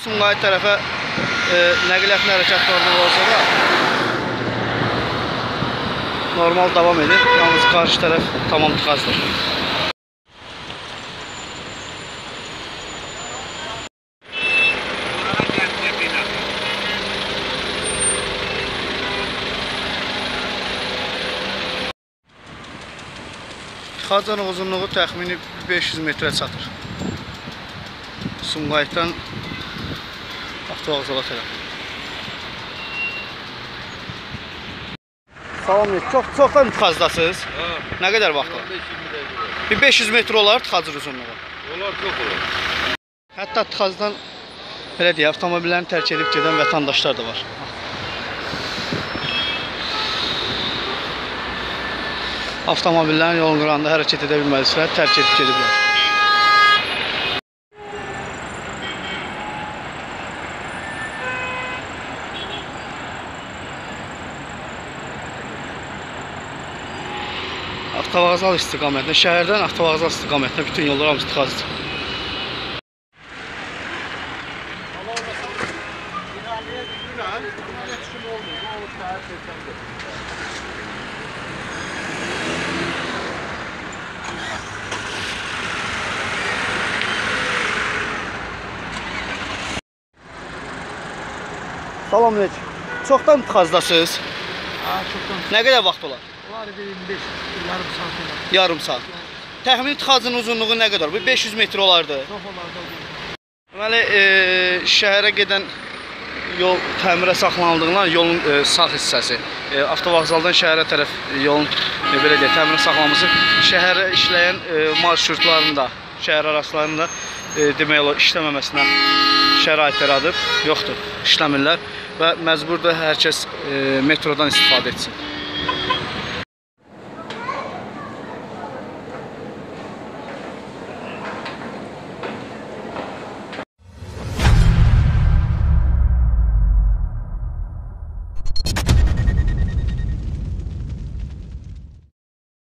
Sumqayıt tərəfə nəqliyyat hərəkət normal olsa da normal davam edir. Yalnız qarşı tərəf tamam tıxazdır. Tıxazın uzunluğu təxmini 500 metrə çatır. Sumqayıtdan avtovağzala tərəf. Salam, çoxdan tıxazdasınız? Nə qədər vaxt var? 500 metr olar tıxazır uzunluğu. Olar, çox olar. Hətta tıxazdan belə deyək, avtomobillərini tərk edib gedən vətəndaşlar da var. Avtomobillərin yolun qırağında hərəkət edə bilməlisilər, tərk edib gediblər. Avtovağzal istiqamətində, şəhərdən avtovağzal istiqamətində bütün yollar hamısı tıxazdır. Salam aleyküm. Çoxdan tıxazdasınız? Çoxdan. Nə qədər vaxt olar? Var 25, yarım saat olar. Yarım saat. Təxmini tıxazın uzunluğu nə qədər? Bu 500 metr olardı. Çox olardı. Deməli, şəhərə gedən yol təmirə saxlanıldığından yolun sağ hissəsi, avtovağzaldan şəhərə tərəf yolun belə deyək, təmirə saxlanması şəhərə işləyən marşrutlarında, şəhər araslarında demək olar işləməməsinə şərait yaradır. Yoxdur, işləmirlər və məcburdur hər kəs metrodan istifadə etsin.